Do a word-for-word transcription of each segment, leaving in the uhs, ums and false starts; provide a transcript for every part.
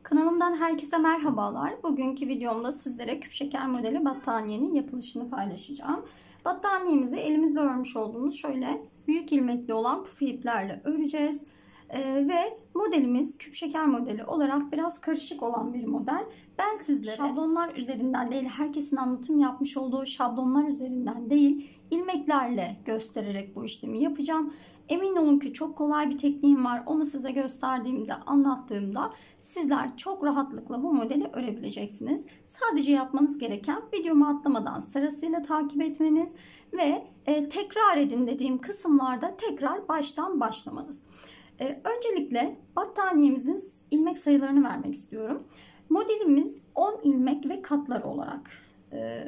Kanalımdan herkese merhabalar. Bugünkü videomda sizlere küp şeker modeli battaniyenin yapılışını paylaşacağım. Battaniyemizi elimizde örmüş olduğumuz şöyle büyük ilmekli olan puf iplerle öreceğiz. Ee, ve modelimiz küp şeker modeli olarak biraz karışık olan bir model. Ben sizlere şablonlar üzerinden değil, herkesin anlatım yapmış olduğu şablonlar üzerinden değil, ilmeklerle göstererek bu işlemi yapacağım. Emin olun ki çok kolay bir tekniğim var. Onu size gösterdiğimde, anlattığımda sizler çok rahatlıkla bu modeli örebileceksiniz. Sadece yapmanız gereken videomu atlamadan sırasıyla takip etmeniz ve e, tekrar edin dediğim kısımlarda tekrar baştan başlamanız. E, öncelikle battaniyemizin ilmek sayılarını vermek istiyorum. Modelimiz on ilmek ve katları olarak e,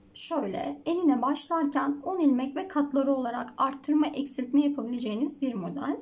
şöyle enine başlarken on ilmek ve katları olarak arttırma eksiltme yapabileceğiniz bir model.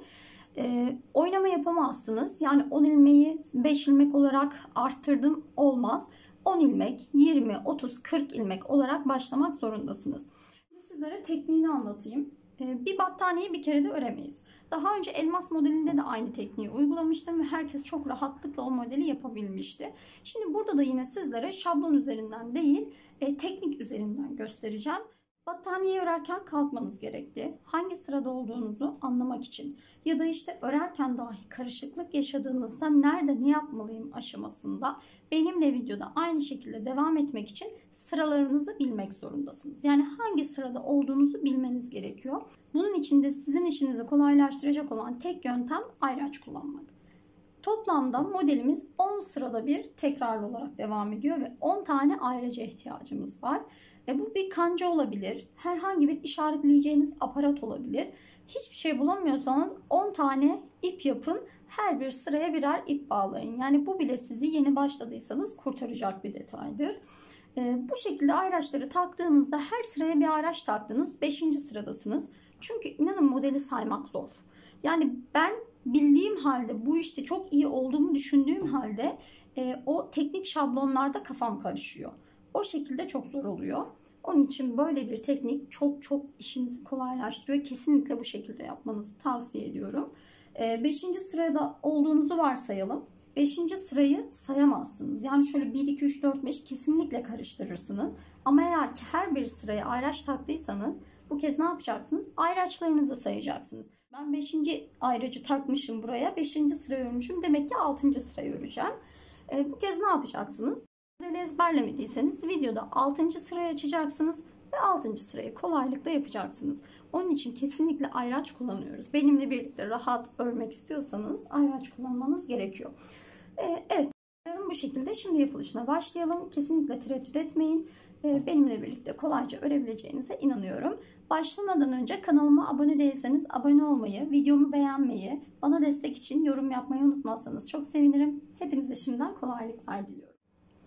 E, oynama yapamazsınız. Yani on ilmeği beş ilmek olarak arttırdım olmaz. on ilmek, yirmi, otuz, kırk ilmek olarak başlamak zorundasınız. Sizlere tekniğini anlatayım. E, bir battaniyeyi bir kere de öremeyiz. Daha önce elmas modelinde de aynı tekniği uygulamıştım ve herkes çok rahatlıkla o modeli yapabilmişti. Şimdi burada da yine sizlere şablon üzerinden değil, e, teknik üzerinden göstereceğim. Battaniye örerken kalkmanız gerekti. Hangi sırada olduğunuzu anlamak için ya da işte örerken dahi karışıklık yaşadığınızda nerede ne yapmalıyım aşamasında benimle videoda aynı şekilde devam etmek için sıralarınızı bilmek zorundasınız. Yani hangi sırada olduğunuzu bilmeniz gerekiyor. Bunun için de sizin işinizi kolaylaştıracak olan tek yöntem ayraç kullanmak. Toplamda modelimiz on sırada bir tekrarlı olarak devam ediyor ve on tane ayraca ihtiyacımız var. E bu bir kanca olabilir, herhangi bir işaretleyeceğiniz aparat olabilir. Hiçbir şey bulamıyorsanız on tane ip yapın, her bir sıraya birer ip bağlayın. Yani bu bile sizi yeni başladıysanız kurtaracak bir detaydır. E, bu şekilde ayraçları taktığınızda her sıraya bir ayraç taktınız, beşinci sıradasınız. Çünkü inanın modeli saymak zor. Yani ben bildiğim halde, bu işte çok iyi olduğumu düşündüğüm halde e, o teknik şablonlarda kafam karışıyor. O şekilde çok zor oluyor. Onun için böyle bir teknik çok çok işinizi kolaylaştırıyor. Kesinlikle bu şekilde yapmanızı tavsiye ediyorum. beşinci sırada olduğunuzu varsayalım. beşinci sırayı sayamazsınız. Yani şöyle bir, iki, üç, dört, beş kesinlikle karıştırırsınız. Ama eğer ki her bir sıraya ayraç taktıysanız bu kez ne yapacaksınız? Ayraçlarınızı sayacaksınız. Ben beşinci ayracı takmışım buraya. beşinci sırayı örmüşüm. Demek ki altıncı sırayı öreceğim. Bu kez ne yapacaksınız? Modeli ezberlemediyseniz videoda altıncı sırayı açacaksınız ve altıncı sırayı kolaylıkla yapacaksınız. Onun için kesinlikle ayraç kullanıyoruz. Benimle birlikte rahat örmek istiyorsanız ayraç kullanmanız gerekiyor. Ee, evet, bu şekilde şimdi yapılışına başlayalım. Kesinlikle tereddüt etmeyin. Ee, benimle birlikte kolayca örebileceğinize inanıyorum. Başlamadan önce kanalıma abone değilseniz abone olmayı, videomu beğenmeyi, bana destek için yorum yapmayı unutmazsanız çok sevinirim. Hepinize şimdiden kolaylıklar diliyorum.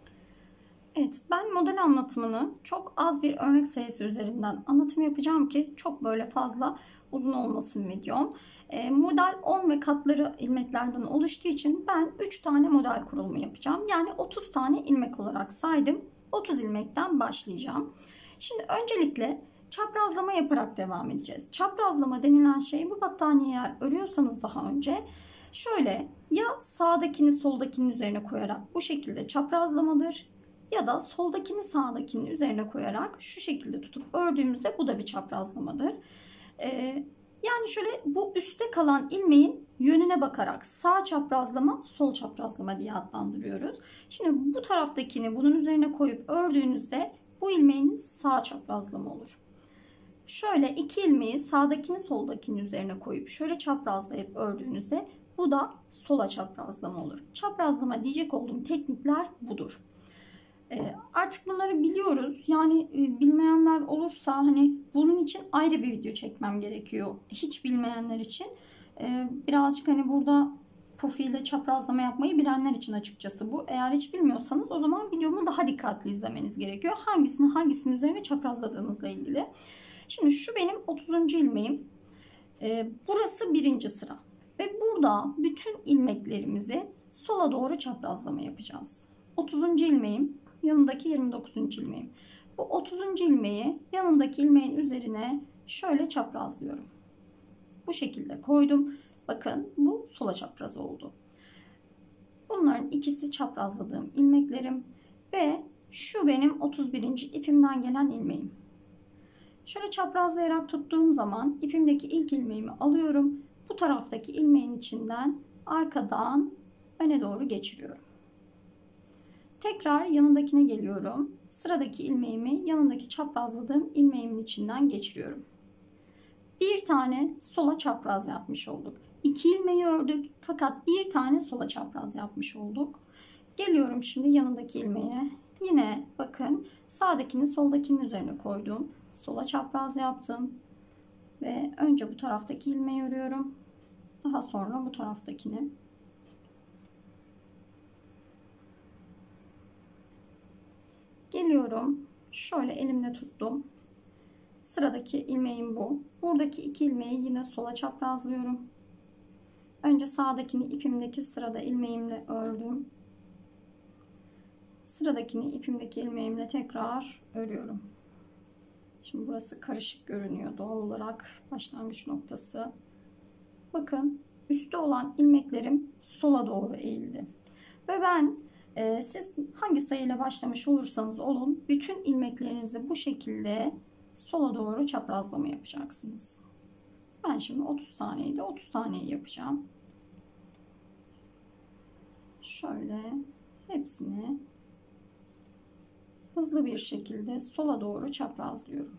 Evet, ben model anlatımını çok az bir örnek sayısı üzerinden anlatım yapacağım ki çok böyle fazla uzun olmasın videom. E, model on ve katları ilmeklerden oluştuğu için ben üç tane model kurulumu yapacağım. Yani otuz tane ilmek olarak saydım. otuz ilmekten başlayacağım. Şimdi öncelikle çaprazlama yaparak devam edeceğiz. Çaprazlama denilen şey, bu battaniyeyi örüyorsanız daha önce şöyle ya sağdakini soldakinin üzerine koyarak bu şekilde çaprazlamadır. Ya da soldakini sağdakinin üzerine koyarak şu şekilde tutup ördüğümüzde bu da bir çaprazlamadır. Ee, yani şöyle bu üstte kalan ilmeğin yönüne bakarak sağ çaprazlama, sol çaprazlama diye adlandırıyoruz. Şimdi bu taraftakini bunun üzerine koyup ördüğünüzde bu ilmeğiniz sağ çaprazlama olur. Şöyle iki ilmeği sağdakini soldakinin üzerine koyup şöyle çaprazlayıp ördüğünüzde bu da sola çaprazlama olur. Çaprazlama diyecek olduğum teknikler budur. Artık bunları biliyoruz. Yani bilmeyenler olursa hani bunun için ayrı bir video çekmem gerekiyor. Hiç bilmeyenler için. Birazcık hani burada puf ile çaprazlama yapmayı bilenler için açıkçası bu. Eğer hiç bilmiyorsanız o zaman videomu daha dikkatli izlemeniz gerekiyor. Hangisini hangisinin üzerine çaprazladığınızla ilgili. Şimdi şu benim otuzuncu ilmeğim. Burası birinci sıra. Ve burada bütün ilmeklerimizi sola doğru çaprazlama yapacağız. otuzuncu ilmeğim. Yanındaki yirmi dokuzuncu ilmeğim. Bu otuzuncu ilmeği yanındaki ilmeğin üzerine şöyle çaprazlıyorum. Bu şekilde koydum. Bakın bu sola çapraz oldu. Bunların ikisi çaprazladığım ilmeklerim ve şu benim otuz birinci ipimden gelen ilmeğim. Şöyle çaprazlayarak tuttuğum zaman ipimdeki ilk ilmeğimi alıyorum. Bu taraftaki ilmeğin içinden arkadan öne doğru geçiriyorum. Tekrar yanındakine geliyorum. Sıradaki ilmeğimi yanındaki çaprazladığım ilmeğimin içinden geçiriyorum. Bir tane sola çapraz yapmış olduk. İki ilmeği ördük fakat bir tane sola çapraz yapmış olduk. Geliyorum şimdi yanındaki ilmeğe. Yine bakın sağdakini soldakinin üzerine koydum. Sola çapraz yaptım. Ve önce bu taraftaki ilmeği örüyorum. Daha sonra bu taraftakini. Geliyorum. Şöyle elimle tuttum. Sıradaki ilmeğim bu. Buradaki iki ilmeği yine sola çaprazlıyorum. Önce sağdakini ipimdeki sırada ilmeğimle ördüm. Sıradakini ipimdeki ilmeğimle tekrar örüyorum. Şimdi burası karışık görünüyor doğal olarak başlangıç noktası. Bakın üstte olan ilmeklerim sola doğru eğildi. Ve ben e, siz hangi sayıyla başlamış olursanız olun bütün ilmeklerinizi bu şekilde sola doğru çaprazlama yapacaksınız. Ben şimdi otuz taneyi de otuz taneyi yapacağım. Şöyle hepsini hızlı bir şekilde sola doğru çaprazlıyorum.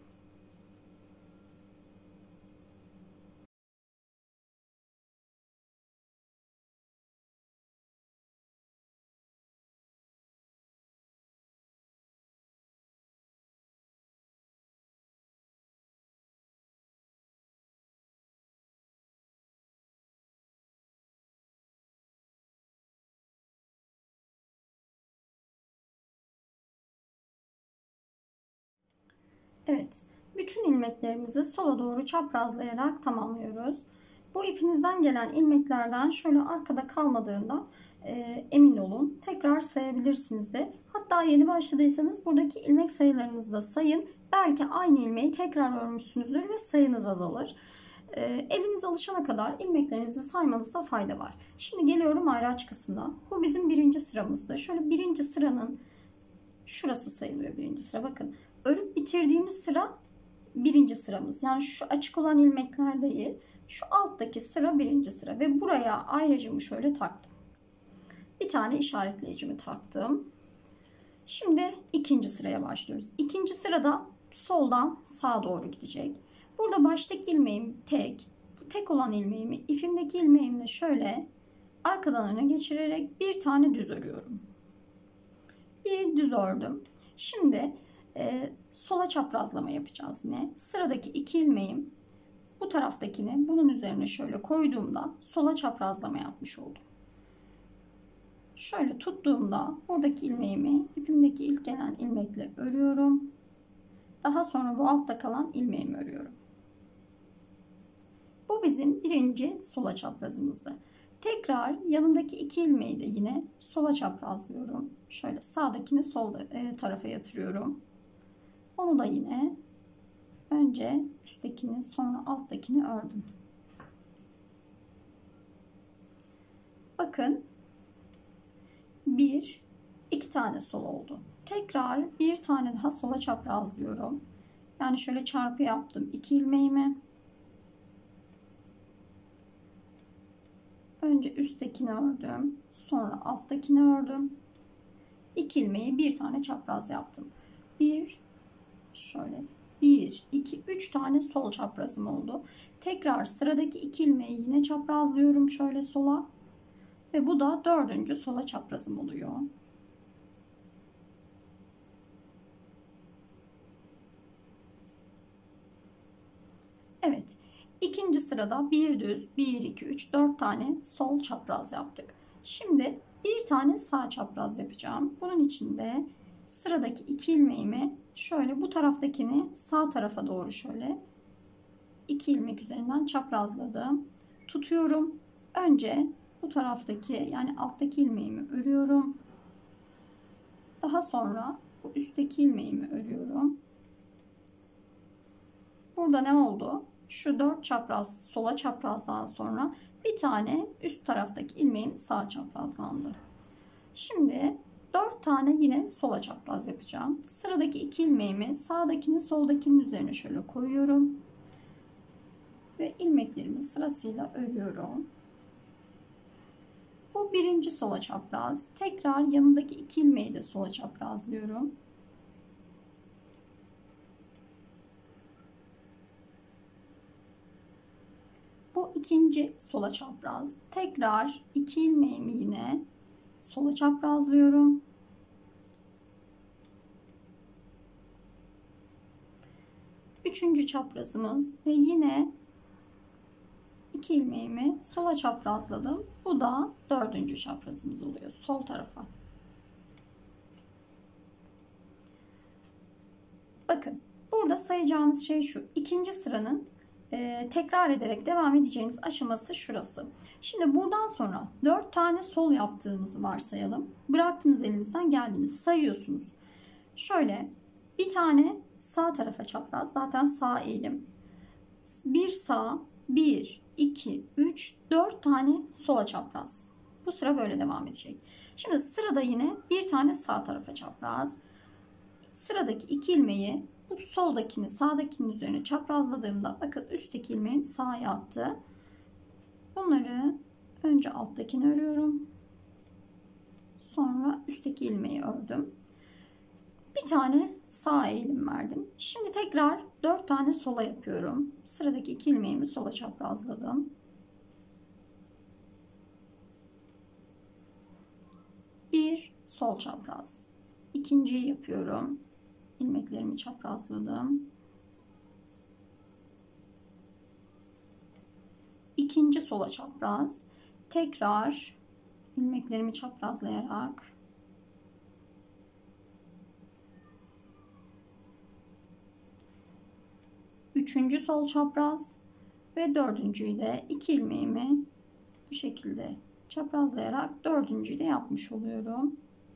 Evet, bütün ilmeklerimizi sola doğru çaprazlayarak tamamlıyoruz. Bu ipinizden gelen ilmeklerden şöyle arkada kalmadığında e, emin olun. Tekrar sayabilirsiniz de. Hatta yeni başladıysanız buradaki ilmek sayılarınızı da sayın. Belki aynı ilmeği tekrar örmüşsünüzdür ve sayınız azalır. E, eliniz alışana kadar ilmeklerinizi saymanızda fayda var. Şimdi geliyorum ayraç kısmına. Bu bizim birinci sıramızda. Şöyle birinci sıranın şurası sayılıyor birinci sıra. Bakın. Örüp bitirdiğimiz sıra birinci sıramız. Yani şu açık olan ilmekler değil. Şu alttaki sıra birinci sıra. Ve buraya ayracımı şöyle taktım. Bir tane işaretleyicimi taktım. Şimdi ikinci sıraya başlıyoruz. İkinci sırada soldan sağa doğru gidecek. Burada baştaki ilmeğim tek. Bu tek olan ilmeğimi ipimdeki ilmeğimle şöyle arkadan öne geçirerek bir tane düz örüyorum. Bir düz ördüm. Şimdi Ee, sola çaprazlama yapacağız yine. Sıradaki iki ilmeğim bu taraftakini bunun üzerine şöyle koyduğumda sola çaprazlama yapmış oldum. Şöyle tuttuğumda buradaki ilmeğimi ipimdeki ilk gelen ilmekle örüyorum. Daha sonra bu altta kalan ilmeğimi örüyorum. Bu bizim birinci sola çaprazımızdı. Tekrar yanındaki iki ilmeği de yine sola çaprazlıyorum. Şöyle sağdakini sol tarafa yatırıyorum. Onu da yine önce üsttekini sonra alttakini ördüm. Bakın bir, iki tane sol oldu. Tekrar bir tane daha sola çaprazlıyorum. Yani şöyle çarpı yaptım iki ilmeğimi. Önce üsttekini ördüm. Sonra alttakini ördüm. İki ilmeği bir tane çapraz yaptım. Bir, şöyle bir, iki, üç tane sol çaprazım oldu. Tekrar sıradaki iki ilmeği yine çaprazlıyorum şöyle sola. Ve bu da dördüncü sola çaprazım oluyor. Evet. İkinci sırada bir düz, bir, iki, üç, dört tane sol çapraz yaptık. Şimdi bir tane sağ çapraz yapacağım. Bunun için de sıradaki iki ilmeğimi şöyle bu taraftakini sağ tarafa doğru şöyle iki ilmek üzerinden çaprazladım. Tutuyorum. Önce bu taraftaki yani alttaki ilmeğimi örüyorum. Daha sonra bu üstteki ilmeğimi örüyorum. Burada ne oldu? Şu dört çapraz sola çaprazdan sonra bir tane üst taraftaki ilmeğim sağ çaprazlandı. Şimdi dört tane yine sola çapraz yapacağım. Sıradaki iki ilmeğimi sağdakini soldakinin üzerine şöyle koyuyorum. Ve ilmeklerimi sırasıyla örüyorum. Bu birinci sola çapraz. Tekrar yanındaki iki ilmeği de sola çaprazlıyorum. Bu ikinci sola çapraz. Tekrar iki ilmeğimi yine sola çaprazlıyorum. Üçüncü çaprazımız ve yine iki ilmeğimi sola çaprazladım. Bu da dördüncü çaprazımız oluyor. Sol tarafa. Bakın burada sayacağınız şey şu. İkinci sıranın e, tekrar ederek devam edeceğiniz aşaması şurası. Şimdi buradan sonra dört tane sol yaptığınızı varsayalım. Bıraktınız elinizden, geldiniz, sayıyorsunuz. Şöyle bir tane sağ tarafa çapraz. Zaten sağ eğilim. Bir sağ, bir, iki, üç, dört tane sola çapraz. Bu sıra böyle devam edecek. Şimdi sırada yine bir tane sağ tarafa çapraz. Sıradaki iki ilmeği bu soldakini sağdakinin üzerine çaprazladığımda bakın üstteki ilmeğim sağa attı. Bunları önce alttakini örüyorum. Sonra üstteki ilmeği ördüm. Bir tane sağ eğilim verdim. Şimdi tekrar dört tane sola yapıyorum. Sıradaki iki ilmeğimi sola çaprazladım. Bir sol çapraz. İkinciyi yapıyorum. İlmeklerimi çaprazladım. İkinci sola çapraz. Tekrar ilmeklerimi çaprazlayarak üçüncü sol çapraz ve dördüncüyü de iki ilmeğimi bu şekilde çaprazlayarak dördüncüyü de yapmış oluyorum.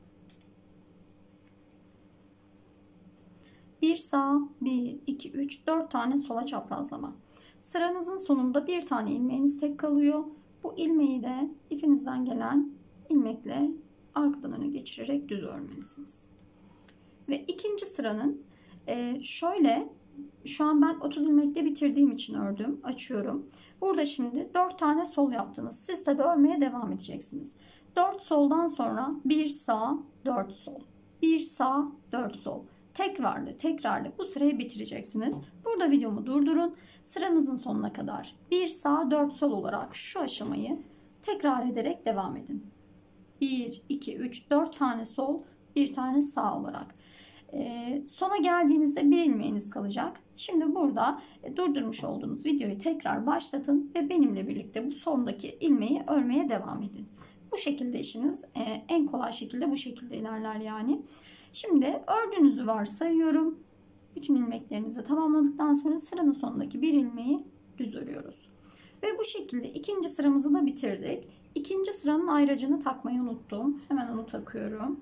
Bir sağ, bir, iki, üç, dört tane sola çaprazlama. Sıranızın sonunda bir tane ilmeğiniz tek kalıyor. Bu ilmeği de ipinizden gelen ilmekle arkadan öne geçirerek düz örmelisiniz. Ve ikinci sıranın e, şöyle şu an ben otuz ilmekte bitirdiğim için ördüm. Açıyorum. Burada şimdi dört tane sol yaptınız. Siz tabi örmeye devam edeceksiniz. dört soldan sonra bir sağ, dört sol. bir sağ, dört sol. Tekrarlı tekrarlı bu sırayı bitireceksiniz. Burada videomu durdurun. Sıranızın sonuna kadar bir sağ, dört sol olarak şu aşamayı tekrar ederek devam edin. bir, iki, üç, dört tane sol, bir tane sağ olarak. Ee, sona geldiğinizde bir ilmeğiniz kalacak. Şimdi burada e, durdurmuş olduğunuz videoyu tekrar başlatın ve benimle birlikte bu sondaki ilmeği örmeye devam edin. Bu şekilde işiniz e, en kolay şekilde bu şekilde ilerler yani. Şimdi ördüğünüzü varsayıyorum. Bütün ilmeklerinizi tamamladıktan sonra sıranın sonundaki bir ilmeği düz örüyoruz. Ve bu şekilde ikinci sıramızı da bitirdik. İkinci sıranın ayracını takmayı unuttum. Hemen onu takıyorum.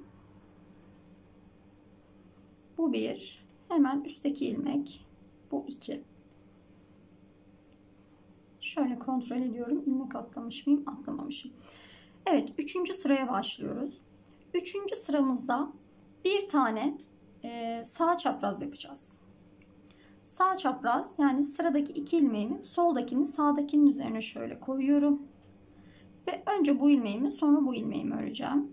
Bu bir. Hemen üstteki ilmek. Bu iki. Şöyle kontrol ediyorum. İlmek atlamış mıyım? Atlamamışım. Evet. Üçüncü sıraya başlıyoruz. Üçüncü sıramızda bir tane e, sağ çapraz yapacağız. Sağ çapraz yani sıradaki iki ilmeğimi soldakini sağdakinin üzerine şöyle koyuyorum. Ve önce bu ilmeğimi sonra bu ilmeğimi öreceğim.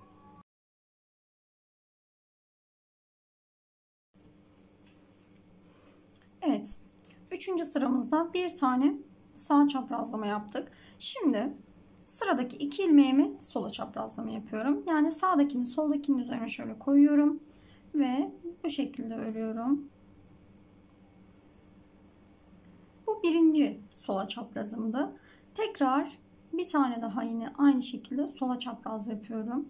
Evet. Üçüncü sıramızda bir tane sağ çaprazlama yaptık. Şimdi sıradaki iki ilmeğimi sola çaprazlama yapıyorum. Yani sağdakini soldakinin üzerine şöyle koyuyorum. Ve bu şekilde örüyorum. Bu birinci sola çaprazımdı. Tekrar bir tane daha yine aynı şekilde sola çapraz yapıyorum.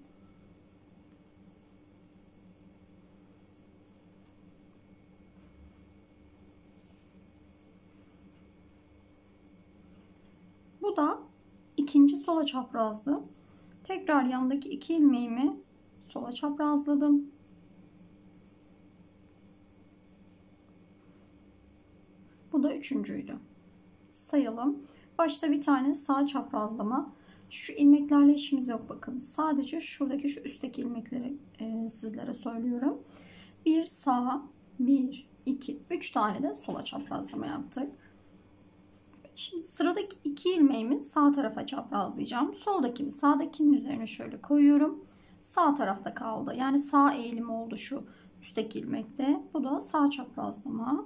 Bu da ikinci sola çaprazdı. Tekrar yandaki iki ilmeğimi sola çaprazladım. Bu da üçüncüydü. Sayalım. Başta bir tane sağ çaprazlama. Şu ilmeklerle işimiz yok bakın. Sadece şuradaki şu üstteki ilmekleri e, sizlere söylüyorum. Bir sağa, bir, iki, üç tane de sola çaprazlama yaptık. Şimdi sıradaki iki ilmeğimi sağ tarafa çaprazlayacağım. Soldakini sağdakinin üzerine şöyle koyuyorum. Sağ tarafta kaldı. Yani sağ eğilim oldu şu üstteki ilmekte. Bu da sağ çaprazlama.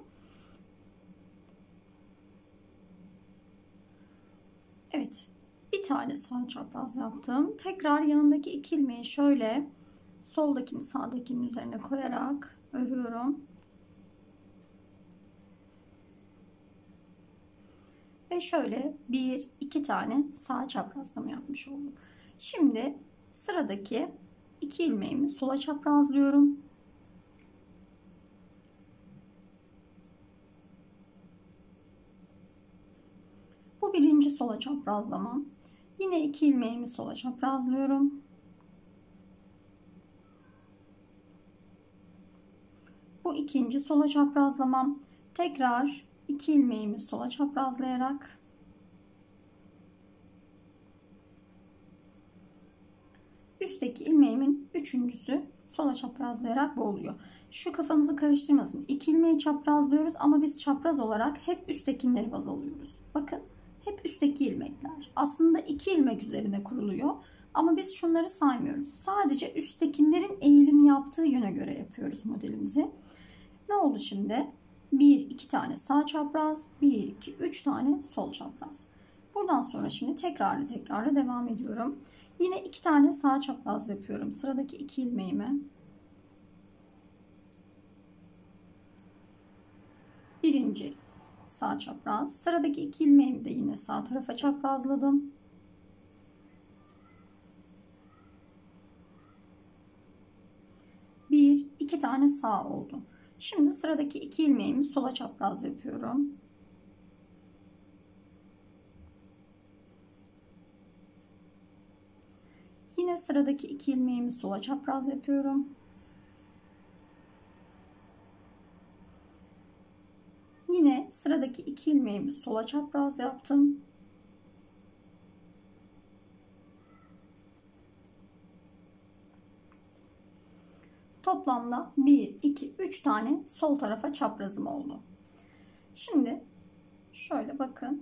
Evet. Bir tane sağ çapraz yaptım. Tekrar yanındaki iki ilmeği şöyle soldakini sağdakinin üzerine koyarak örüyorum. Ve şöyle bir iki tane sağ çaprazlama yapmış oldum. Şimdi sıradaki iki ilmeğimi sola çaprazlıyorum. Bu birinci sola çaprazlamam. Yine iki ilmeğimi sola çaprazlıyorum. Bu ikinci sola çaprazlamam. Tekrar iki ilmeğimi sola çaprazlayarak üstteki ilmeğimin üçüncüsü sola çaprazlayarak bu oluyor. Şu kafanızı karıştırmasın. İki ilmeği çaprazlıyoruz ama biz çapraz olarak hep üsttekileri baz alıyoruz. Bakın hep üstteki ilmekler. Aslında iki ilmek üzerine kuruluyor. Ama biz şunları saymıyoruz. Sadece üsttekilerin eğilimi yaptığı yöne göre yapıyoruz modelimizi. Ne oldu şimdi? bir iki tane sağ çapraz, bir iki üç tane sol çapraz. Buradan sonra şimdi tekrarlı tekrarlı devam ediyorum. Yine iki tane sağ çapraz yapıyorum. Sıradaki iki ilmeğimi. Birinci sağ çapraz. Sıradaki iki ilmeğimi de yine sağ tarafa çaprazladım. Bir, iki tane sağ oldu. Şimdi sıradaki iki ilmeğimi sola çapraz yapıyorum. Yine sıradaki iki ilmeğimi sola çapraz yapıyorum. Yine sıradaki iki ilmeğimi sola çapraz yaptım. Toplamda bir, iki, üç tane sol tarafa çaprazım oldu. Şimdi şöyle bakın.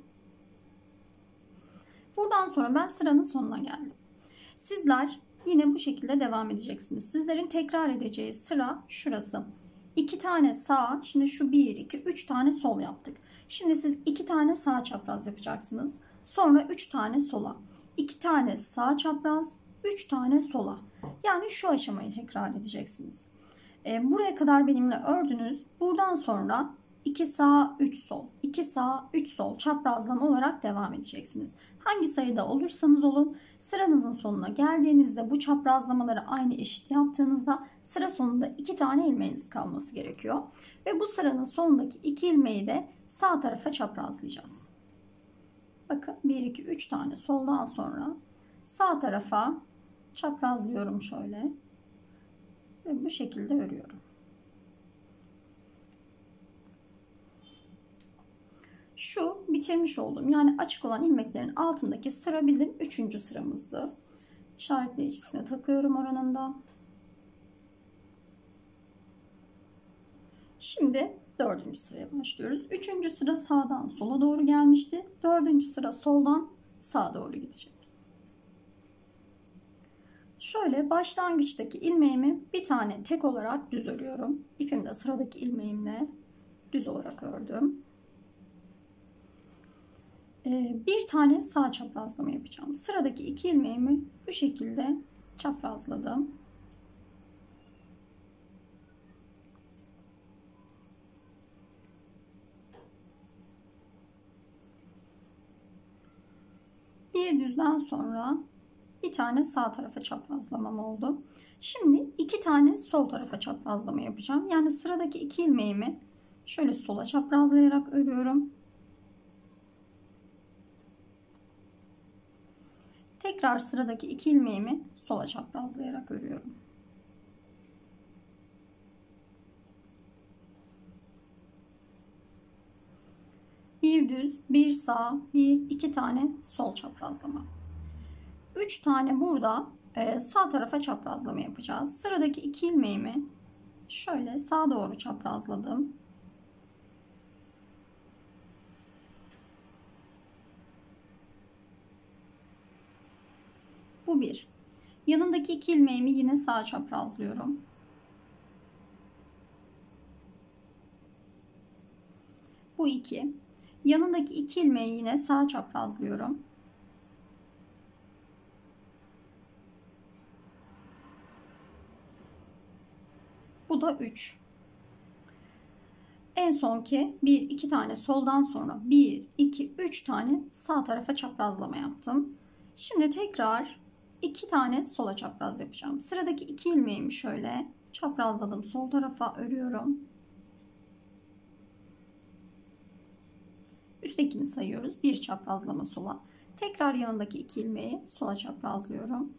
Buradan sonra ben sıranın sonuna geldim. Sizler yine bu şekilde devam edeceksiniz. Sizlerin tekrar edeceği sıra şurası. iki tane sağ, şimdi şu bir, iki, üç tane sol yaptık. Şimdi siz iki tane sağ çapraz yapacaksınız. Sonra üç tane sola. iki tane sağ çapraz, üç tane sola. Yani şu aşamayı tekrar edeceksiniz. E, buraya kadar benimle ördünüz. Buradan sonra iki sağ, üç sol, iki sağ, üç sol çaprazlama olarak devam edeceksiniz. Hangi sayıda olursanız olun, sıranızın sonuna geldiğinizde bu çaprazlamaları aynı eşit yaptığınızda sıra sonunda iki tane ilmeğiniz kalması gerekiyor. Ve bu sıranın sonundaki iki ilmeği de sağ tarafa çaprazlayacağız. Bakın bir, iki, üç tane soldan sonra sağ tarafa çaprazlıyorum şöyle. Ve bu şekilde örüyorum. Şu bitirmiş olduğum yani açık olan ilmeklerin altındaki sıra bizim üçüncü sıramızdı. İşaretleyicisine takıyorum oranında. Şimdi dördüncü sıraya başlıyoruz. Üçüncü sıra sağdan sola doğru gelmişti. Dördüncü sıra soldan sağa doğru gidecek. Şöyle başlangıçtaki ilmeğimi bir tane tek olarak düz örüyorum. İpimi de sıradaki ilmeğimle düz olarak ördüm. Bir tane sağ çaprazlama yapacağım. Sıradaki iki ilmeğimi bu şekilde çaprazladım. Bir düzden sonra bir tane sağ tarafa çaprazlamam oldu. Şimdi iki tane sol tarafa çaprazlama yapacağım. Yani sıradaki iki ilmeğimi şöyle sola çaprazlayarak örüyorum. Tekrar sıradaki iki ilmeğimi sola çaprazlayarak örüyorum. Bir düz, bir sağ, bir iki tane sol çaprazlama. üç tane burada e, sağ tarafa çaprazlama yapacağız. Sıradaki iki ilmeğimi şöyle sağa doğru çaprazladım. Bu bir. Yanındaki iki ilmeğimi yine sağa çaprazlıyorum. Bu iki. Yanındaki iki ilmeği yine sağa çaprazlıyorum. Bu da üç. En sonki bir iki tane soldan sonra bir iki üç tane sağ tarafa çaprazlama yaptım. Şimdi tekrar iki tane sola çapraz yapacağım. Sıradaki iki ilmeğimi şöyle çaprazladım. Sol tarafa örüyorum. Üsttekini sayıyoruz. Bir çaprazlama sola. Tekrar yanındaki iki ilmeği sola çaprazlıyorum.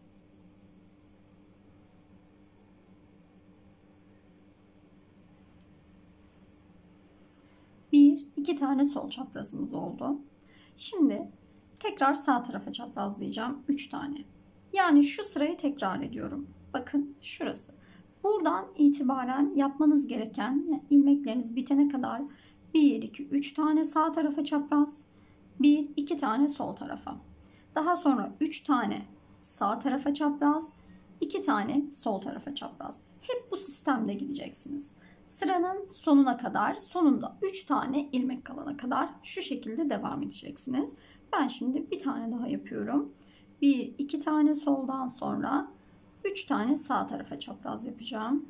Bir, iki tane sol çaprazımız oldu. Şimdi tekrar sağ tarafa çaprazlayacağım. üç tane. Yani şu sırayı tekrar ediyorum. Bakın şurası. Buradan itibaren yapmanız gereken ilmekleriniz bitene kadar bir, iki, üç tane sağ tarafa çapraz. bir, iki tane sol tarafa. Daha sonra üç tane sağ tarafa çapraz. iki tane sol tarafa çapraz. Hep bu sistemde gideceksiniz. Sıranın sonuna kadar, sonunda üç tane ilmek kalana kadar şu şekilde devam edeceksiniz. Ben şimdi bir tane daha yapıyorum. bir, iki tane soldan sonra üç tane sağ tarafa çapraz yapacağım.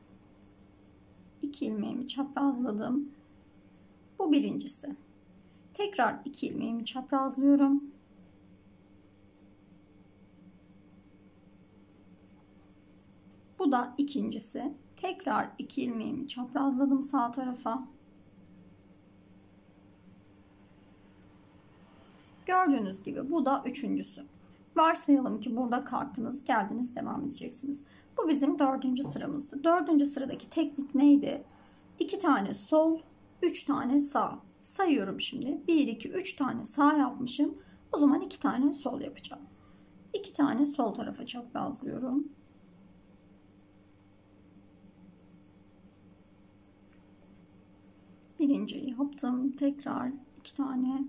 iki ilmeğimi çaprazladım. Bu birincisi. Tekrar iki ilmeğimi çaprazlıyorum. Bu da ikincisi. Tekrar iki ilmeğimi çaprazladım sağ tarafa. Gördüğünüz gibi bu da üçüncüsü. Varsayalım ki burada kalktınız, geldiniz, devam edeceksiniz. Bu bizim dördüncü sıramızdı. Dördüncü sıradaki teknik neydi? iki tane sol, üç tane sağ. Sayıyorum şimdi. bir, iki, üç tane sağ yapmışım. O zaman iki tane sol yapacağım. iki tane sol tarafa çaprazlıyorum. Birinciyi yaptım. Tekrar iki tane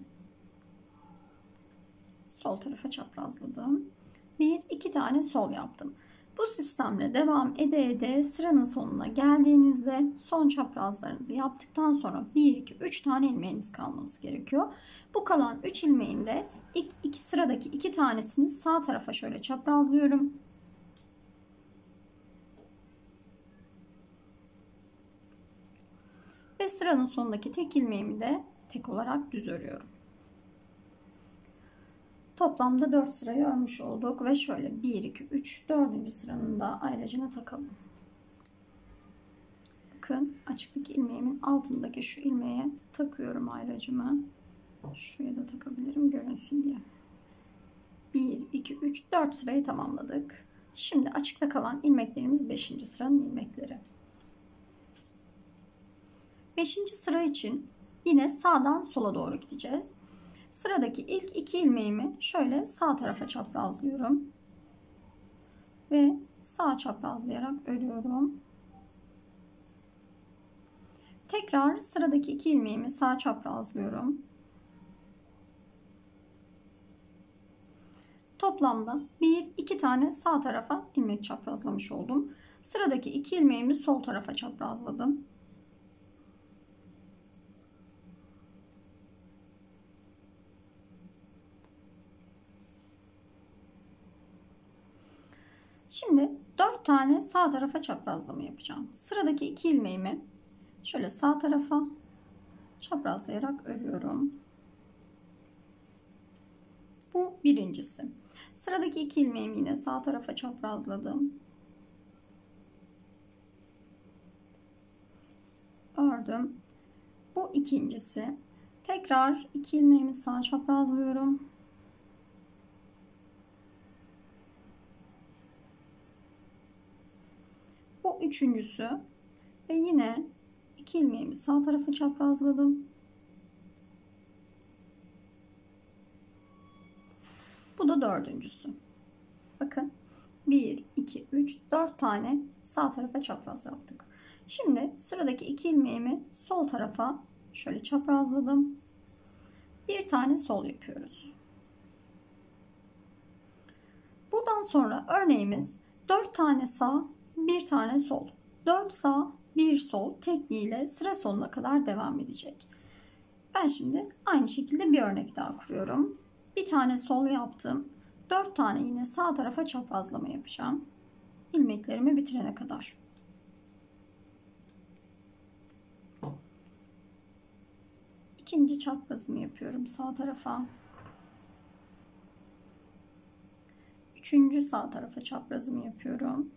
sol tarafa çaprazladım. Bir, iki tane sol yaptım. Bu sistemle devam ede ede sıranın sonuna geldiğinizde son çaprazlarınızı yaptıktan sonra bir, iki, üç tane ilmeğiniz kalması gerekiyor. Bu kalan üç ilmeğin de ilk iki sıradaki iki tanesini sağ tarafa şöyle çaprazlıyorum. Ve sıranın sonundaki tek ilmeğimi de tek olarak düz örüyorum. Toplamda dört sırayı örmüş olduk ve şöyle bir, iki, üç, dördüncü sıranın da ayracını takalım. Bakın açıktaki ilmeğimin altındaki şu ilmeğe takıyorum ayracımı. Şuraya da takabilirim görünsün diye. bir, iki, üç, dört sırayı tamamladık. Şimdi açıkta kalan ilmeklerimiz beşinci sıranın ilmekleri. beşinci sıra için yine sağdan sola doğru gideceğiz. Sıradaki ilk iki ilmeğimi şöyle sağ tarafa çaprazlıyorum. Ve sağ çaprazlayarak örüyorum. Tekrar sıradaki iki ilmeğimi sağ çaprazlıyorum. Toplamda bir iki tane sağ tarafa ilmek çaprazlamış oldum. Sıradaki iki ilmeğimi sol tarafa çaprazladım. Şimdi dört tane sağ tarafa çaprazlama yapacağım. Sıradaki iki ilmeğimi şöyle sağ tarafa çaprazlayarak örüyorum. Bu birincisi. Sıradaki iki ilmeğimi yine sağ tarafa çaprazladım. Ördüm. Bu ikincisi. Tekrar iki ilmeğimi sağ çaprazlıyorum. Bu üçüncüsü ve yine iki ilmeğimi sağ tarafa çaprazladım. Bu da dördüncüsü. Bakın bir, iki, üç, dört tane sağ tarafa çapraz yaptık. Şimdi sıradaki iki ilmeğimi sol tarafa şöyle çaprazladım. Bir tane sol yapıyoruz. Buradan sonra örneğimiz dört tane sağ, bir tane sol. dört sağ, bir sol tekniğiyle sıra sonuna kadar devam edecek. Ben şimdi aynı şekilde bir örnek daha kuruyorum. Bir tane sol yaptım. dört tane yine sağ tarafa çaprazlama yapacağım. İlmeklerimi bitirene kadar. İkinci çaprazımı yapıyorum sağ tarafa. Üçüncü sağ tarafa çaprazımı yapıyorum.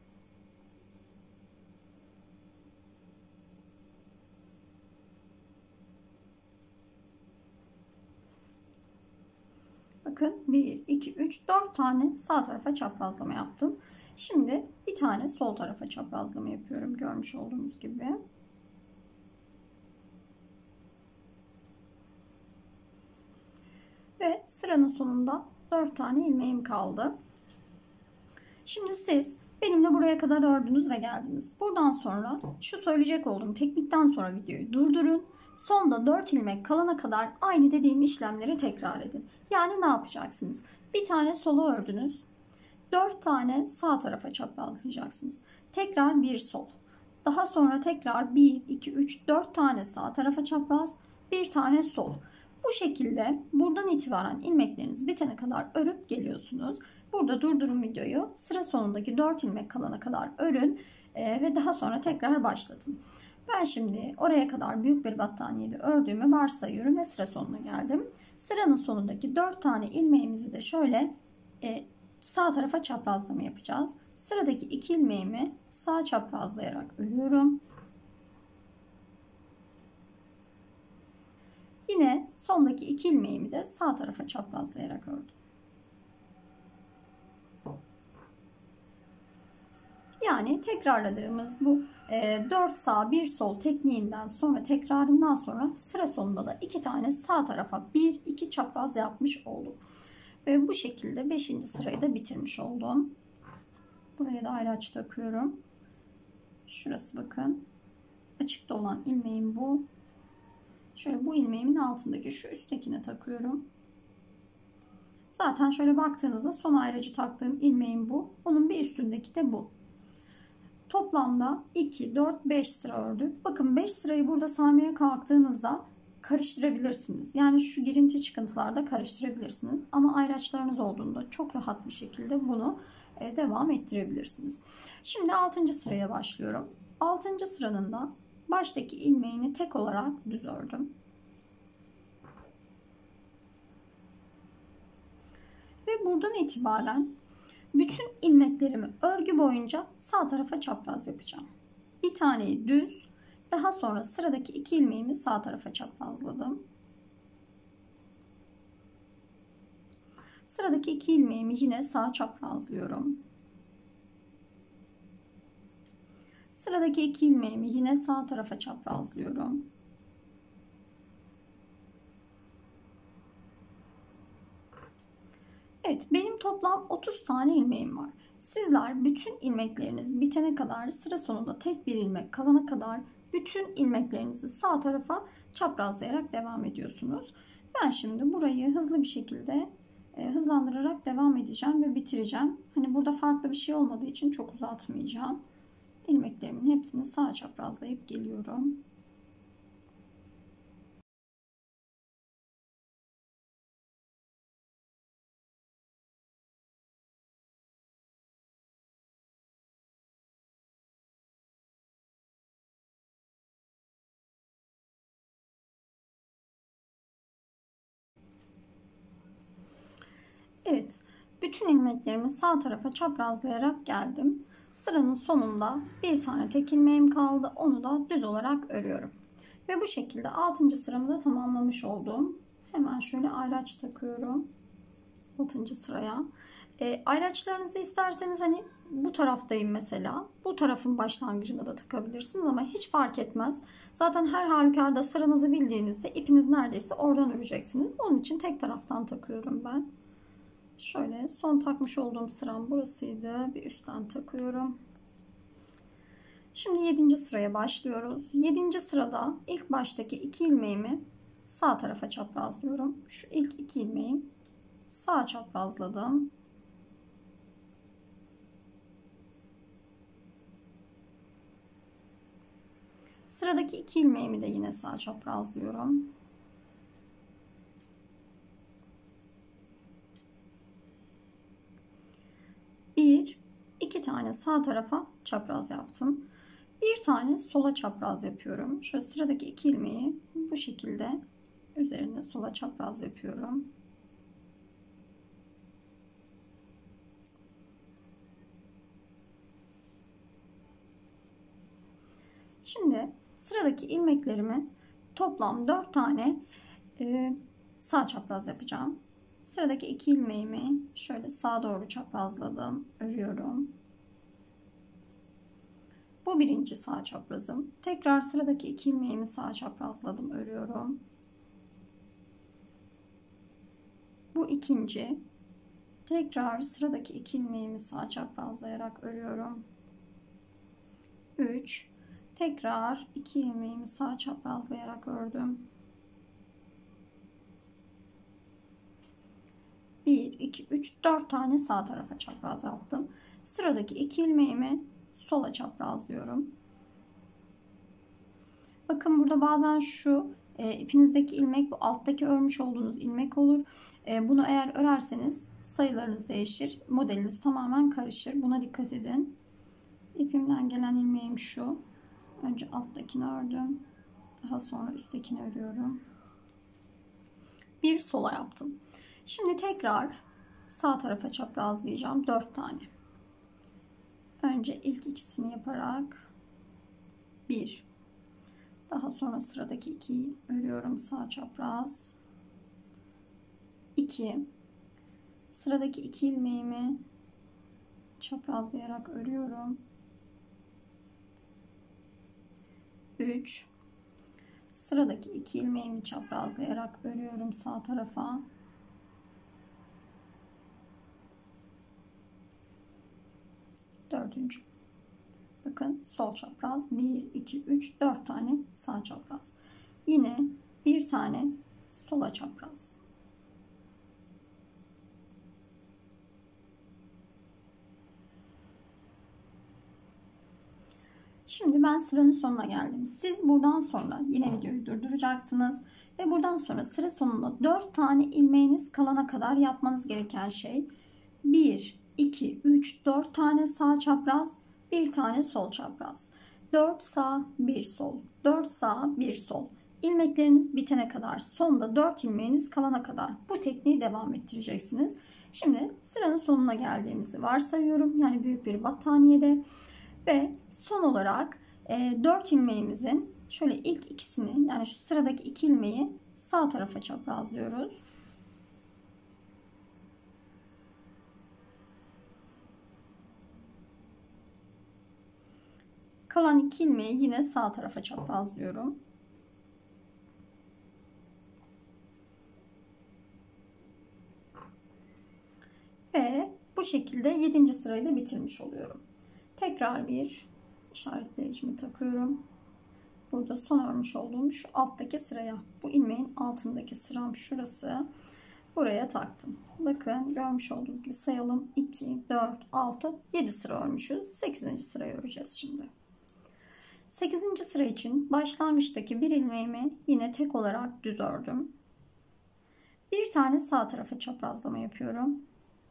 Bakın bir, iki, üç, dört tane sağ tarafa çaprazlama yaptım. Şimdi bir tane sol tarafa çaprazlama yapıyorum görmüş olduğunuz gibi. Ve sıranın sonunda dört tane ilmeğim kaldı. Şimdi siz benimle buraya kadar ördünüz ve geldiniz. Buradan sonra şu söyleyecek olduğum teknikten sonra videoyu durdurun. Sonda dört ilmek kalana kadar aynı dediğim işlemleri tekrar edin. Yani ne yapacaksınız? Bir tane solu ördünüz. dört tane sağ tarafa çaprazlayacaksınız. Tekrar bir sol. Daha sonra tekrar bir, iki, üç, dört tane sağ tarafa çapraz, bir tane sol. Bu şekilde buradan itibaren ilmekleriniz bitene kadar örüp geliyorsunuz. Burada durdurun videoyu. Sıra sonundaki dört ilmek kalana kadar örün e, ve daha sonra tekrar başlatın. Ben şimdi oraya kadar büyük bir battaniyede ördüğümü varsayıyorum ve sıra sonuna geldim. Sıranın sonundaki dört tane ilmeğimizi de şöyle e, sağ tarafa çaprazlama yapacağız. Sıradaki iki ilmeğimi sağ çaprazlayarak örüyorum. Yine sondaki iki ilmeğimi de sağ tarafa çaprazlayarak ördüm. Yani tekrarladığımız bu e, dört sağ bir sol tekniğinden sonra tekrarından sonra sıra sonunda da iki tane sağ tarafa bir iki çapraz yapmış oldum. Ve bu şekilde beşinci sırayı da bitirmiş oldum. Buraya da ayraç takıyorum. Şurası bakın. Açıkta olan ilmeğim bu. Şöyle bu ilmeğimin altındaki şu üsttekine takıyorum. Zaten şöyle baktığınızda son ayracı taktığım ilmeğim bu. Onun bir üstündeki de bu. Toplamda iki, dört, beş sıra ördük. Bakın beş sırayı burada sarmaya kalktığınızda karıştırabilirsiniz. Yani şu girinti çıkıntılarda karıştırabilirsiniz. Ama ayraçlarınız olduğunda çok rahat bir şekilde bunu devam ettirebilirsiniz. Şimdi altıncı sıraya başlıyorum. altıncı sıranın da baştaki ilmeğini tek olarak düz ördüm. Ve buradan itibaren bütün ilmeklerimi örgü boyunca sağ tarafa çapraz yapacağım. Bir taneyi düz, daha sonra sıradaki iki ilmeğimi sağ tarafa çaprazladım. Sıradaki iki ilmeğimi yine sağ çaprazlıyorum. Sıradaki iki ilmeğimi yine sağ tarafa çaprazlıyorum. Evet, benim toplam otuz tane ilmeğim var. Sizler bütün ilmekleriniz bitene kadar, sıra sonunda tek bir ilmek kalana kadar bütün ilmeklerinizi sağ tarafa çaprazlayarak devam ediyorsunuz. Ben şimdi burayı hızlı bir şekilde e, hızlandırarak devam edeceğim ve bitireceğim. Hani burada farklı bir şey olmadığı için çok uzatmayacağım. İlmeklerimin hepsini sağ çaprazlayıp geliyorum. Evet, bütün ilmeklerimi sağ tarafa çaprazlayarak geldim. Sıranın sonunda bir tane tek ilmeğim kaldı. Onu da düz olarak örüyorum. Ve bu şekilde altıncı sıramı da tamamlamış oldum. Hemen şöyle ayraç takıyorum. altıncı sıraya. E, ayraçlarınızı isterseniz hani bu taraftayım mesela. Bu tarafın başlangıcında da takabilirsiniz ama hiç fark etmez. Zaten her halükarda sıranızı bildiğinizde ipiniz neredeyse oradan öreceksiniz. Onun için tek taraftan takıyorum ben. Şöyle son takmış olduğum sıram burasıydı. Bir üstten takıyorum. Şimdi yedinci sıraya başlıyoruz. yedinci sırada ilk baştaki iki ilmeğimi sağ tarafa çaprazlıyorum. Şu ilk iki ilmeği sağ çaprazladım. Sıradaki iki ilmeğimi de yine sağ çaprazlıyorum. Bir, iki tane sağ tarafa çapraz yaptım. Bir tane sola çapraz yapıyorum. Şöyle sıradaki iki ilmeği bu şekilde üzerine sola çapraz yapıyorum. Şimdi sıradaki ilmeklerimi toplam dört tane e, sağ çapraz yapacağım. Sıradaki iki ilmeğimi şöyle sağa doğru çaprazladım, örüyorum. Bu birinci sağ çaprazım. Tekrar sıradaki iki ilmeğimi sağ çaprazladım, örüyorum. Bu ikinci. Tekrar sıradaki iki ilmeğimi sağ çaprazlayarak örüyorum. üç. Tekrar iki ilmeğimi sağ çaprazlayarak ördüm. bir, iki, üç, dört tane sağ tarafa çapraz yaptım. Sıradaki iki ilmeğimi sola çaprazlıyorum. Bakın burada bazen şu e, ipinizdeki ilmek bu alttaki örmüş olduğunuz ilmek olur. E, bunu eğer örerseniz sayılarınız değişir. Modeliniz tamamen karışır. Buna dikkat edin. İpimden gelen ilmeğim şu. Önce alttakini ördüm. Daha sonra üsttekini örüyorum. Bir sola yaptım. Şimdi tekrar sağ tarafa çaprazlayacağım. dört tane. Önce ilk ikisini yaparak bir. Daha sonra sıradaki ikiyi örüyorum sağ çapraz. iki. Sıradaki iki ilmeğimi çaprazlayarak örüyorum. üç. Sıradaki iki ilmeğimi çaprazlayarak örüyorum sağ tarafa. Dördüncü. Bakın sol çapraz bir, iki, üç, dört tane sağ çapraz. Yine bir tane sola çapraz. Şimdi ben sıranın sonuna geldim. Siz buradan sonra yine videoyu durduracaksınız. Ve buradan sonra sıra sonunda dört tane ilmeğiniz kalana kadar yapmanız gereken şey. bir, iki, üç, dört tane sağ çapraz, bir tane sol çapraz. dört sağ, bir sol. dört sağ, bir sol. İlmekleriniz bitene kadar, sonda dört ilmeğiniz kalana kadar bu tekniği devam ettireceksiniz. Şimdi sıranın sonuna geldiğimizi varsayıyorum. Yani büyük bir battaniyede. Ve son olarak e, dört ilmeğimizin şöyle ilk ikisini, yani şu sıradaki iki ilmeği sağ tarafa çaprazlıyoruz. Kalan iki ilmeği yine sağ tarafa çaprazlıyorum. Ve bu şekilde yedinci sırayı da bitirmiş oluyorum. Tekrar bir işaretleyicimi takıyorum. Burada son örmüş olduğum şu alttaki sıraya, bu ilmeğin altındaki sıram şurası, buraya taktım. Bakın görmüş olduğunuz gibi sayalım. iki, dört, altı, yedi sıra örmüşüz. sekizinci sırayı öreceğiz şimdi. sekizinci sıra için başlangıçtaki bir ilmeğimi yine tek olarak düz ördüm. Bir tane sağ tarafa çaprazlama yapıyorum.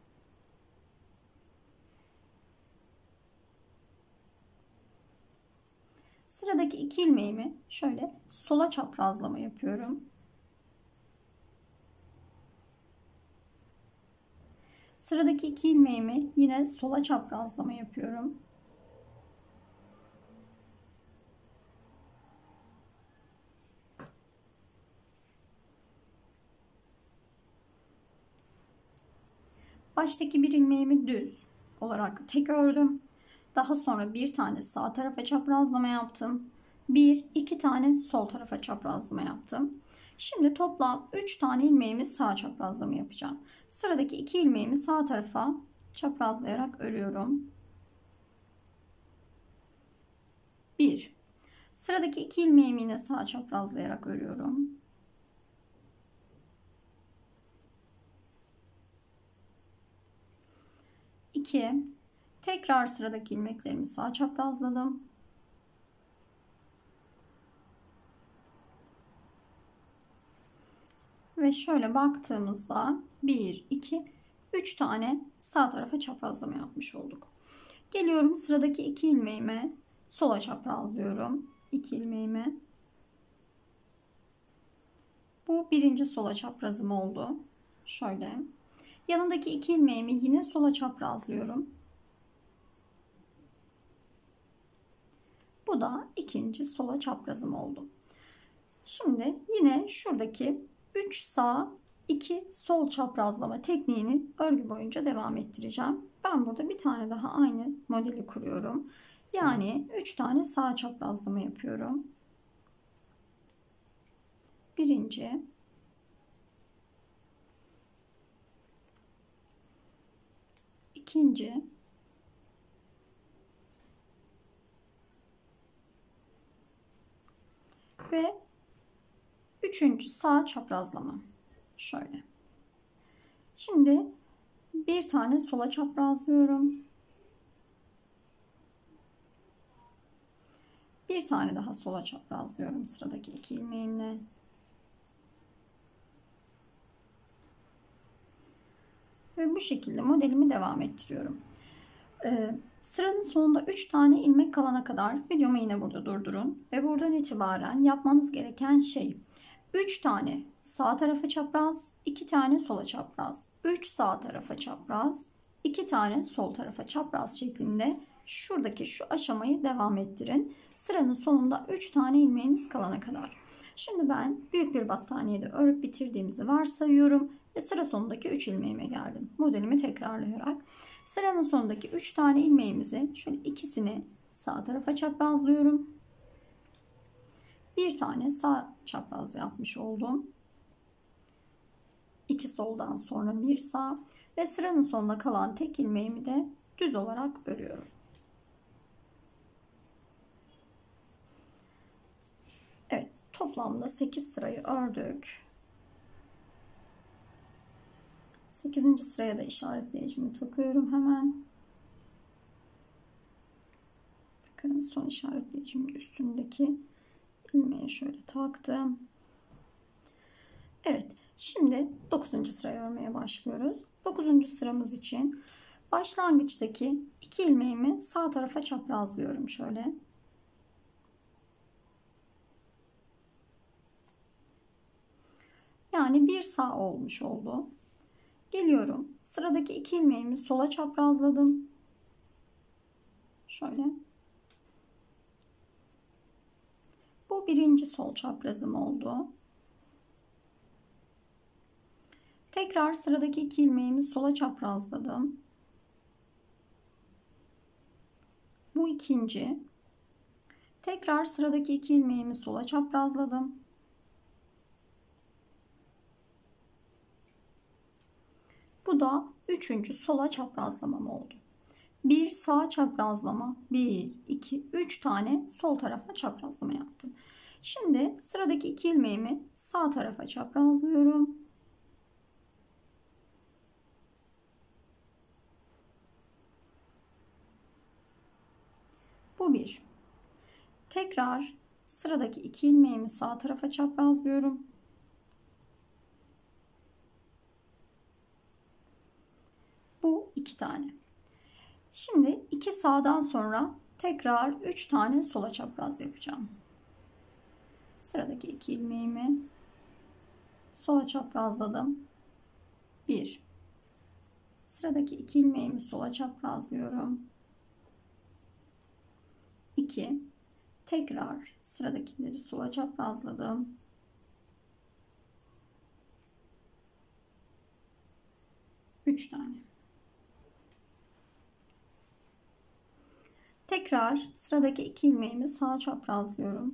Sıradaki iki ilmeğimi şöyle sola çaprazlama yapıyorum. Sıradaki iki ilmeğimi yine sola çaprazlama yapıyorum. Baştaki bir ilmeğimi düz olarak tek ördüm. Daha sonra bir tane sağ tarafa çaprazlama yaptım. Bir, iki tane sol tarafa çaprazlama yaptım. Şimdi toplam üç tane ilmeğimi sağ çaprazlama yapacağım. Sıradaki iki ilmeğimi sağ tarafa çaprazlayarak örüyorum. bir. Sıradaki iki ilmeğimi yine sağ çaprazlayarak örüyorum. iki. Tekrar sıradaki ilmeklerimi sağ çaprazladım. Ve şöyle baktığımızda bir, iki, üç tane sağ tarafa çaprazlama yapmış olduk. Geliyorum sıradaki iki ilmeğime sola çaprazlıyorum. iki ilmeğimi. Bu birinci sola çaprazım oldu. Şöyle. Yanındaki iki ilmeğimi yine sola çaprazlıyorum. Bu da ikinci sola çaprazım oldu. Şimdi yine şuradaki üç sağ iki sol çaprazlama tekniğini örgü boyunca devam ettireceğim. Ben burada bir tane daha aynı modeli kuruyorum. Yani üç tane sağ çaprazlama yapıyorum. Birinci, ikinci, ve üçüncü sağ çaprazlama. Şöyle. Şimdi bir tane sola çaprazlıyorum. Bir tane daha sola çaprazlıyorum sıradaki iki ilmeğimle. Ve bu şekilde modelimi devam ettiriyorum. Ee, sıranın sonunda üç tane ilmek kalana kadar videomu yine burada durdurun. Ve buradan itibaren yapmanız gereken şey üç tane sağ tarafa çapraz, iki tane sola çapraz, üç sağ tarafa çapraz, iki tane sol tarafa çapraz şeklinde şuradaki şu aşamayı devam ettirin. Sıranın sonunda üç tane ilmeğiniz kalana kadar. Şimdi ben büyük bir battaniyede örüp bitirdiğimizi varsayıyorum ve sıra sonundaki üç ilmeğime geldim. Modelimi tekrarlayarak sıranın sonundaki üç tane ilmeğimizi şöyle ikisini sağ tarafa çaprazlıyorum. Bir tane sağ çapraz yapmış oldum. İki soldan sonra bir sağ ve sıranın sonuna kalan tek ilmeğimi de düz olarak örüyorum. Evet, toplamda sekiz sırayı ördük. sekizinci sıraya da işaretleyicimi takıyorum hemen. Bakın son işaretleyicimin üstündeki ilmeği şöyle taktım. Evet, şimdi dokuzuncu sırayı örmeye başlıyoruz. dokuzuncu sıramız için başlangıçtaki iki ilmeğimi sağ tarafa çaprazlıyorum şöyle. Yani bir sağ olmuş oldu. Geliyorum. Sıradaki iki ilmeğimi sola çaprazladım. Şöyle. Bu birinci sol çaprazım oldu. Tekrar sıradaki iki ilmeğimi sola çaprazladım. Bu ikinci. Tekrar sıradaki iki ilmeğimi sola çaprazladım. Bu da üçüncü sola çaprazlamam oldu. Bir sağ çaprazlama, bir, iki, üç tane sol tarafa çaprazlama yaptım. Şimdi sıradaki iki ilmeğimi sağ tarafa çaprazlıyorum. Bu bir. Tekrar sıradaki iki ilmeğimi sağ tarafa çaprazlıyorum. Bu iki tane. Şimdi iki sağdan sonra tekrar üç tane sola çapraz yapacağım. Sıradaki iki ilmeğimi sola çaprazladım. bir. Sıradaki iki ilmeğimi sola çaprazlıyorum. iki. Tekrar sıradakileri sola çaprazladım. üç tane. Tekrar sıradaki iki ilmeğimi sağa çaprazlıyorum.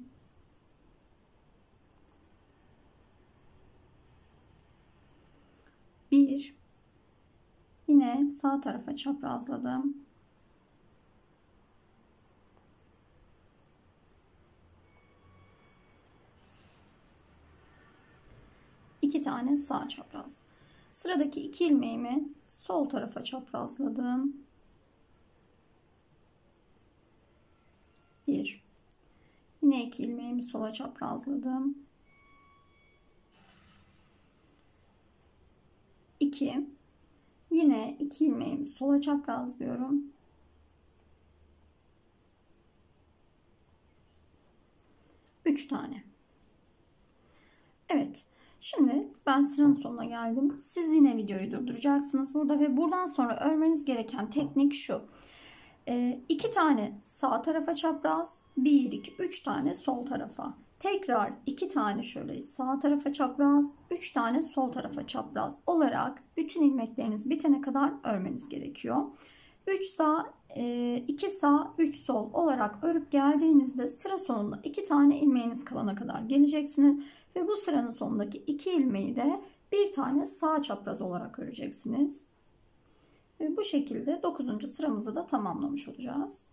bir. Yine sağ tarafa çaprazladım. iki tane sağ çapraz. Sıradaki iki ilmeğimi sol tarafa çaprazladım. bir. Yine iki ilmeğimi sola çaprazladım. iki. Yine iki ilmeğimi sola çaprazlıyorum. üç tane. Evet. Şimdi ben sıranın sonuna geldim. Siz yine videoyu durduracaksınız burada ve buradan sonra örmeniz gereken teknik şu. E, iki tane sağ tarafa çapraz, bir, iki, üç tane sol tarafa. Tekrar iki tane şöyle sağ tarafa çapraz, üç tane sol tarafa çapraz olarak bütün ilmekleriniz bitene kadar örmeniz gerekiyor. üç sağ, iki sağ, üç sol olarak örüp geldiğinizde sıra sonunda iki tane ilmeğiniz kalana kadar geleceksiniz. Ve bu sıranın sonundaki iki ilmeği de bir tane sağ çapraz olarak öreceksiniz. Ve bu şekilde dokuzuncu sıramızı da tamamlamış olacağız.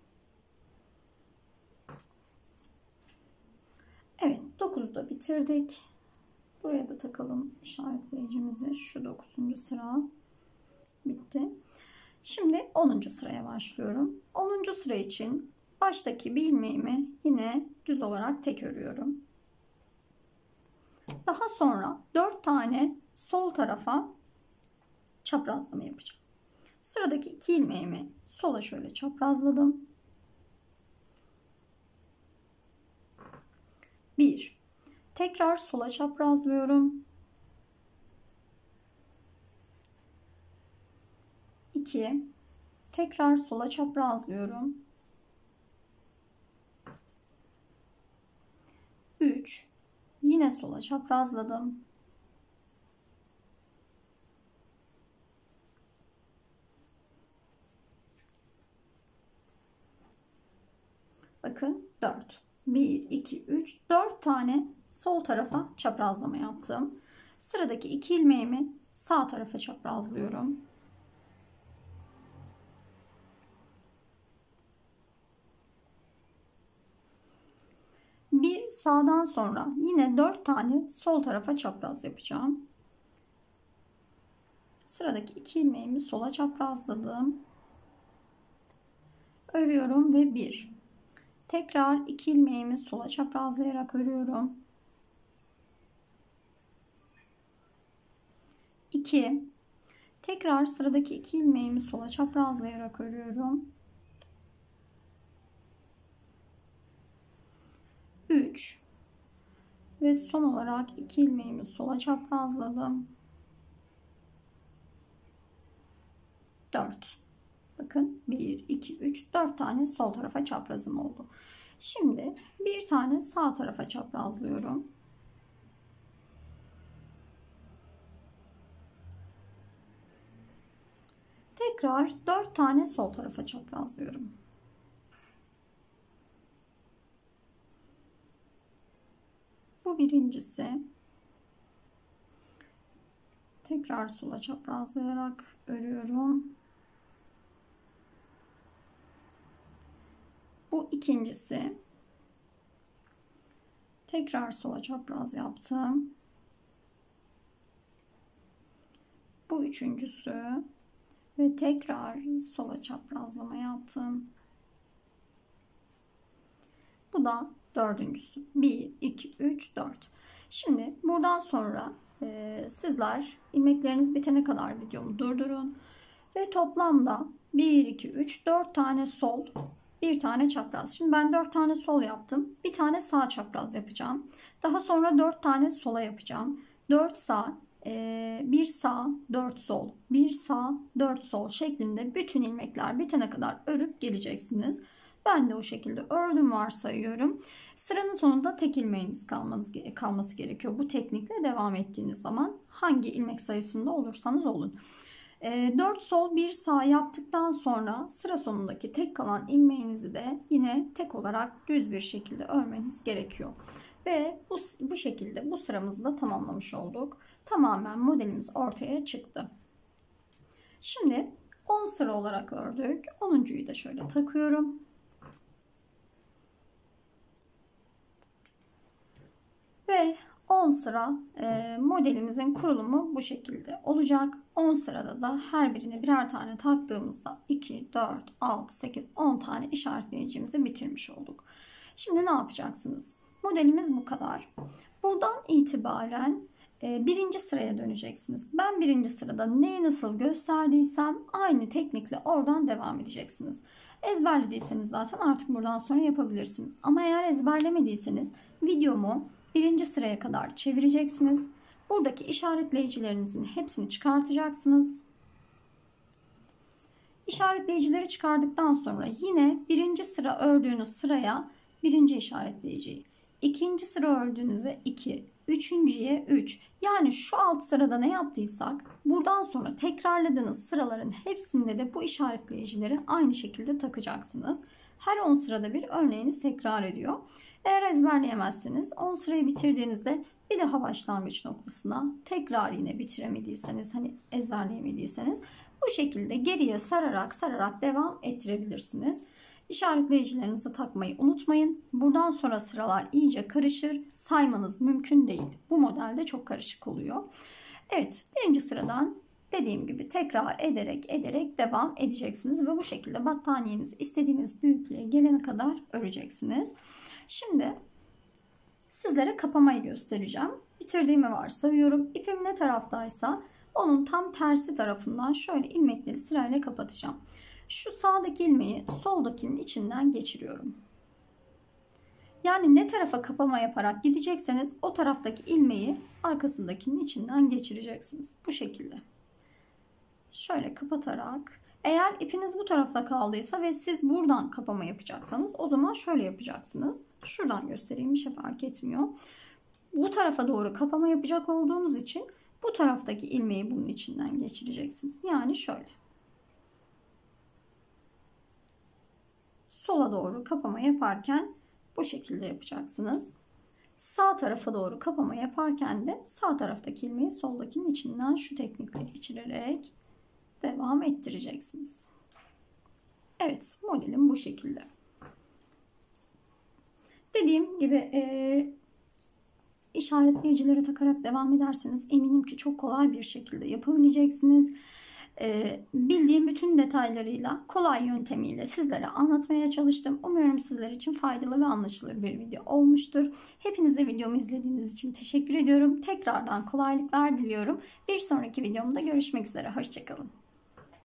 Evet, dokuzu da bitirdik. Buraya da takalım işaretleyicimizi. Şu dokuzuncu sıra bitti. Şimdi onuncu sıraya başlıyorum. onuncu sıra için baştaki bir ilmeğimi yine düz olarak tek örüyorum. Daha sonra dört tane sol tarafa çaprazlama yapacağım. Sıradaki iki ilmeğimi sola şöyle çaprazladım. bir. Tekrar sola çaprazlıyorum. iki. Tekrar sola çaprazlıyorum. üç. Yine sola çaprazladım. Bakın dört. bir, iki, üç, dört tane sol tarafa çaprazlama yaptım. Sıradaki iki ilmeğimi sağ tarafa çaprazlıyorum. Bir sağdan sonra yine dört tane sol tarafa çapraz yapacağım. Sıradaki iki ilmeğimi sola çaprazladım. Örüyorum ve bir. Tekrar iki ilmeğimi sola çaprazlayarak örüyorum. iki. Tekrar sıradaki iki ilmeğimi sola çaprazlayarak örüyorum. üç. Ve son olarak iki ilmeğimi sola çaprazladım. dört. Bakın bir, iki, üç, dört tane sol tarafa çaprazım oldu. Şimdi bir tane sağ tarafa çaprazlıyorum. Tekrar dört tane sol tarafa çaprazlıyorum. Bu birincisi. Tekrar sola çaprazlayarak örüyorum. Bu ikincisi. Tekrar sola çapraz yaptım. Bu üçüncüsü ve tekrar sola çaprazlama yaptım. Bu da dördüncüsü. bir, iki, üç, dört. Şimdi buradan sonra e, sizler ilmekleriniz bitene kadar videomu durdurun ve toplamda bir, iki, üç, dört tane sol, bir tane çapraz. Şimdi ben dört tane sol yaptım. Bir tane sağ çapraz yapacağım. Daha sonra dört tane sola yapacağım. dört sağ, bir sağ, dört sol, bir sağ, dört sol şeklinde bütün ilmekler bitene kadar örüp geleceksiniz. Ben de o şekilde ördüm varsayıyorum. Sıranın sonunda tek ilmeğiniz kalmanız, kalması gerekiyor. Bu teknikle devam ettiğiniz zaman hangi ilmek sayısında olursanız olun. dört sol bir sağ yaptıktan sonra sıra sonundaki tek kalan ilmeğinizi de yine tek olarak düz bir şekilde örmeniz gerekiyor. Ve bu, bu şekilde bu sıramızı da tamamlamış olduk. Tamamen modelimiz ortaya çıktı. Şimdi on sıra olarak ördük. onuncuyu da şöyle takıyorum. Ve on sıra e, modelimizin kurulumu bu şekilde olacak. on sırada da her birine birer tane taktığımızda iki, dört, altı, sekiz, on tane işaretleyicimizi bitirmiş olduk. Şimdi ne yapacaksınız? Modelimiz bu kadar. Buradan itibaren e, birinci sıraya döneceksiniz. Ben birinci sırada neyi nasıl gösterdiysem aynı teknikle oradan devam edeceksiniz. Ezberlediyseniz zaten artık buradan sonra yapabilirsiniz. Ama eğer ezberlemediyseniz videomu birinci sıraya kadar çevireceksiniz. Buradaki işaretleyicilerinizin hepsini çıkartacaksınız. İşaretleyicileri çıkardıktan sonra yine birinci sıra ördüğünüz sıraya birinci işaretleyiciyi, ikinci sıra ördüğünüze iki, üçüncüye üç. Yani şu alt sırada ne yaptıysak buradan sonra tekrarladığınız sıraların hepsinde de bu işaretleyicileri aynı şekilde takacaksınız. Her on sırada bir örneğiniz tekrar ediyor. Eğer ezberleyemezseniz on sırayı bitirdiğinizde bir daha başlangıç noktasına tekrar yine bitiremediyseniz, hani ezberleyemediyseniz bu şekilde geriye sararak sararak devam ettirebilirsiniz. İşaretleyicilerinizi takmayı unutmayın. Buradan sonra sıralar iyice karışır. Saymanız mümkün değil. Bu modelde çok karışık oluyor. Evet, birinci sıradan dediğim gibi tekrar ederek ederek devam edeceksiniz. Ve bu şekilde battaniyenizi istediğiniz büyüklüğe gelene kadar öreceksiniz. Şimdi sizlere kapamayı göstereceğim. Bitirdiğimi varsayıyorum. İpim ne taraftaysa onun tam tersi tarafından şöyle ilmekleri sırayla kapatacağım. Şu sağdaki ilmeği soldakinin içinden geçiriyorum. Yani ne tarafa kapama yaparak gidecekseniz o taraftaki ilmeği arkasındakinin içinden geçireceksiniz. Bu şekilde. Şöyle kapatarak, eğer ipiniz bu tarafta kaldıysa ve siz buradan kapama yapacaksanız o zaman şöyle yapacaksınız. Şuradan göstereyim, bir şey fark etmiyor. Bu tarafa doğru kapama yapacak olduğunuz için bu taraftaki ilmeği bunun içinden geçireceksiniz. Yani şöyle. Sola doğru kapama yaparken bu şekilde yapacaksınız. Sağ tarafa doğru kapama yaparken de sağ taraftaki ilmeği soldakinin içinden şu teknikle geçirerek devam ettireceksiniz. Evet, modelim bu şekilde. Dediğim gibi e, işaretleyicileri takarak devam ederseniz eminim ki çok kolay bir şekilde yapabileceksiniz. E, bildiğim bütün detaylarıyla, kolay yöntemiyle sizlere anlatmaya çalıştım. Umuyorum sizler için faydalı ve anlaşılır bir video olmuştur. Hepinize videomu izlediğiniz için teşekkür ediyorum. Tekrardan kolaylıklar diliyorum. Bir sonraki videomda görüşmek üzere. Hoşça kalın.